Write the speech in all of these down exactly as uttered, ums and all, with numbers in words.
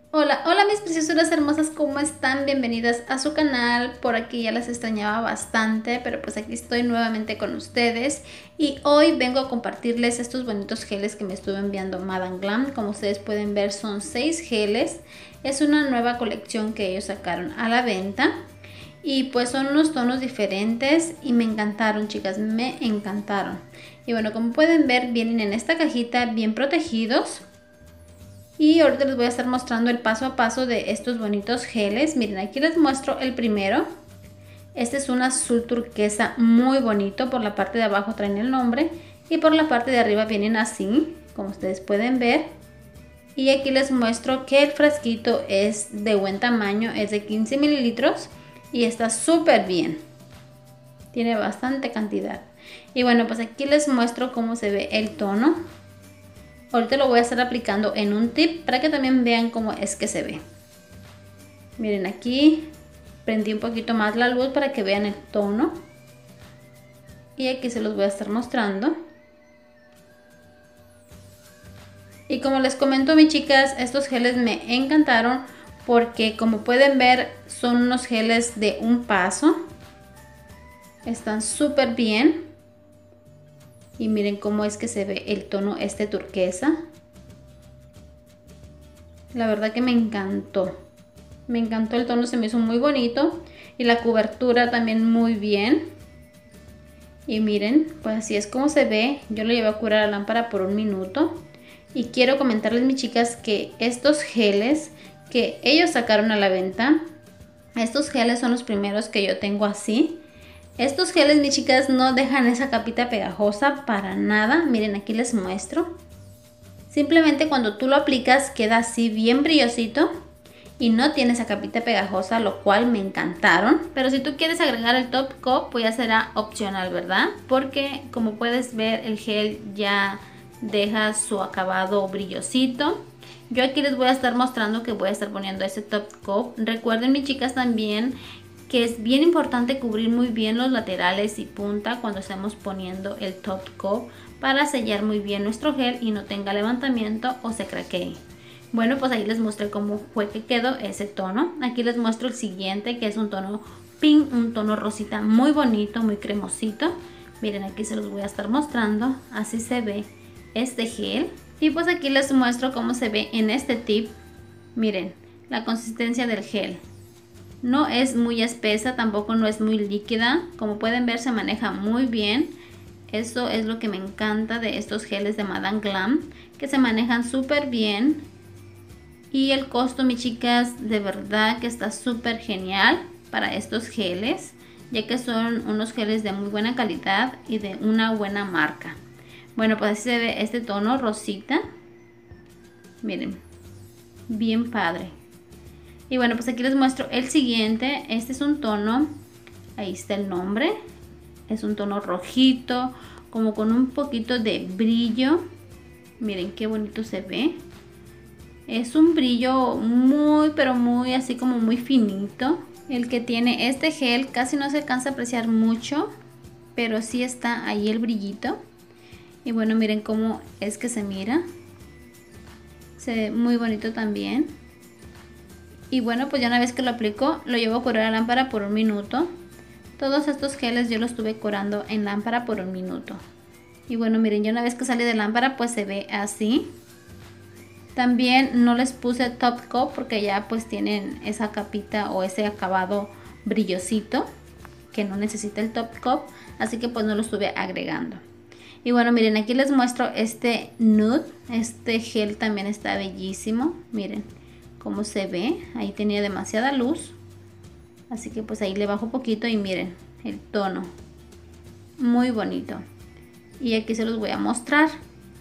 Hola, hola mis preciosuras hermosas, ¿cómo están? Bienvenidas a su canal. Por aquí ya las extrañaba bastante, pero pues aquí estoy nuevamente con ustedes. Y hoy vengo a compartirles estos bonitos geles que me estuvo enviando Madame Glam. Como ustedes pueden ver, son seis geles. Es una nueva colección que ellos sacaron a la venta. Y pues son unos tonos diferentes y me encantaron, chicas, me encantaron. Y bueno, como pueden ver, vienen en esta cajita bien protegidos. Y ahorita les voy a estar mostrando el paso a paso de estos bonitos geles. Miren, aquí les muestro el primero. Este es un azul turquesa muy bonito. Por la parte de abajo traen el nombre y por la parte de arriba vienen así, como ustedes pueden ver. Y aquí les muestro que el frasquito es de buen tamaño, es de quince mililitros y está súper bien. Tiene bastante cantidad. Y bueno, pues aquí les muestro cómo se ve el tono. Ahorita lo voy a estar aplicando en un tip para que también vean cómo es que se ve. Miren, aquí prendí un poquito más la luz para que vean el tono. Y aquí se los voy a estar mostrando. Y como les comento, mis chicas, estos geles me encantaron porque, como pueden ver, son unos geles de un paso. Están súper bien. Y miren cómo es que se ve el tono este turquesa. La verdad que me encantó. Me encantó el tono, se me hizo muy bonito. Y la cobertura también muy bien. Y miren, pues así es como se ve. Yo lo llevé a curar a la lámpara por un minuto. Y quiero comentarles, mis chicas, que estos geles que ellos sacaron a la venta, estos geles son los primeros que yo tengo así. Estos geles, mis chicas, no dejan esa capita pegajosa para nada. Miren, aquí les muestro. Simplemente cuando tú lo aplicas queda así bien brillosito y no tiene esa capita pegajosa, lo cual me encantaron. Pero si tú quieres agregar el top coat, pues ya será opcional, ¿verdad? Porque como puedes ver, el gel ya deja su acabado brillosito. Yo aquí les voy a estar mostrando que voy a estar poniendo ese top coat. Recuerden, mis chicas, también que es bien importante cubrir muy bien los laterales y punta cuando estemos poniendo el top coat para sellar muy bien nuestro gel y no tenga levantamiento o se craquee. Bueno, pues ahí les mostré cómo fue que quedó ese tono. Aquí les muestro el siguiente, que es un tono pink, un tono rosita muy bonito, muy cremosito. Miren, aquí se los voy a estar mostrando, así se ve este gel. Y pues aquí les muestro cómo se ve en este tip. Miren, la consistencia del gel. No es muy espesa, tampoco no es muy líquida. Como pueden ver, se maneja muy bien. Eso es lo que me encanta de estos geles de Madame Glam, que se manejan súper bien. Y el costo, mis chicas, de verdad que está súper genial para estos geles, ya que son unos geles de muy buena calidad y de una buena marca. Bueno, pues así se ve este tono rosita. Miren, bien padre. Y bueno, pues aquí les muestro el siguiente. Este es un tono, ahí está el nombre. Es un tono rojito, como con un poquito de brillo. Miren qué bonito se ve. Es un brillo muy, pero muy así como muy finito. El que tiene este gel casi no se alcanza a apreciar mucho, pero sí está ahí el brillito. Y bueno, miren cómo es que se mira. Se ve muy bonito también. Y bueno, pues ya una vez que lo aplico, lo llevo a curar a lámpara por un minuto. Todos estos geles yo los estuve curando en lámpara por un minuto. Y bueno, miren, ya una vez que sale de lámpara, pues se ve así. También no les puse top coat porque ya pues tienen esa capita o ese acabado brillosito que no necesita el top coat, así que pues no lo estuve agregando. Y bueno, miren, aquí les muestro este nude. Este gel también está bellísimo. Miren cómo se ve. Ahí tenía demasiada luz, así que pues ahí le bajo poquito y miren el tono. Muy bonito. Y aquí se los voy a mostrar.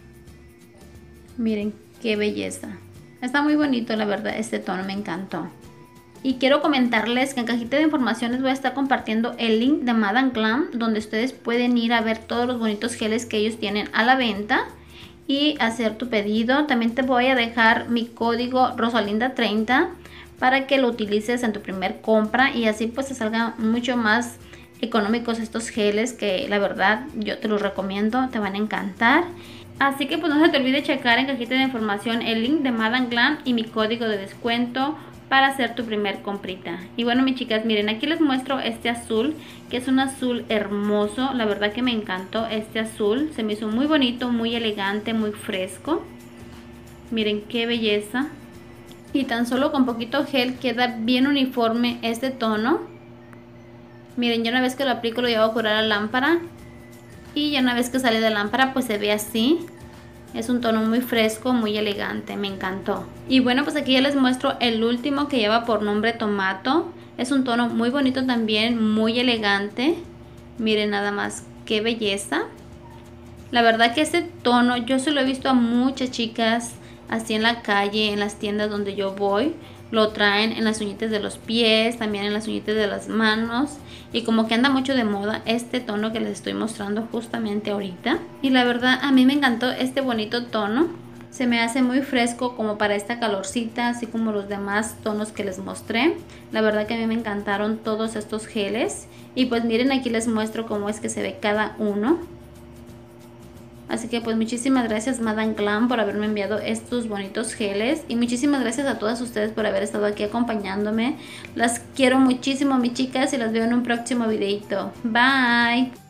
Miren qué belleza. Está muy bonito, la verdad, este tono me encantó. Y quiero comentarles que en cajita de información les voy a estar compartiendo el link de Madame Glam, donde ustedes pueden ir a ver todos los bonitos geles que ellos tienen a la venta y hacer tu pedido. También te voy a dejar mi código Rosalinda treinta para que lo utilices en tu primer compra y así pues te salgan mucho más económicos estos geles, que la verdad yo te los recomiendo, te van a encantar. Así que pues no se te olvide checar en cajita de información el link de Madame Glam y mi código de descuento para hacer tu primer comprita. Y bueno, mis chicas, miren, aquí les muestro este azul, que es un azul hermoso. La verdad que me encantó este azul, se me hizo muy bonito, muy elegante, muy fresco. Miren qué belleza. Y tan solo con poquito gel queda bien uniforme este tono. Miren, ya una vez que lo aplico lo llevo a curar a la lámpara. Y ya una vez que sale de la lámpara pues se ve así. Es un tono muy fresco, muy elegante, me encantó. Y bueno, pues aquí ya les muestro el último, que lleva por nombre Tomato. Es un tono muy bonito también, muy elegante. Miren nada más qué belleza. La verdad que este tono yo se lo he visto a muchas chicas así en la calle, en las tiendas donde yo voy. Lo traen en las uñitas de los pies, también en las uñitas de las manos. Y como que anda mucho de moda este tono que les estoy mostrando justamente ahorita. Y la verdad a mí me encantó este bonito tono. Se me hace muy fresco como para esta calorcita, así como los demás tonos que les mostré. La verdad que a mí me encantaron todos estos geles. Y pues miren, aquí les muestro cómo es que se ve cada uno. Así que pues muchísimas gracias Madame Glam por haberme enviado estos bonitos geles. Y muchísimas gracias a todas ustedes por haber estado aquí acompañándome. Las quiero muchísimo mis chicas y las veo en un próximo videito. Bye.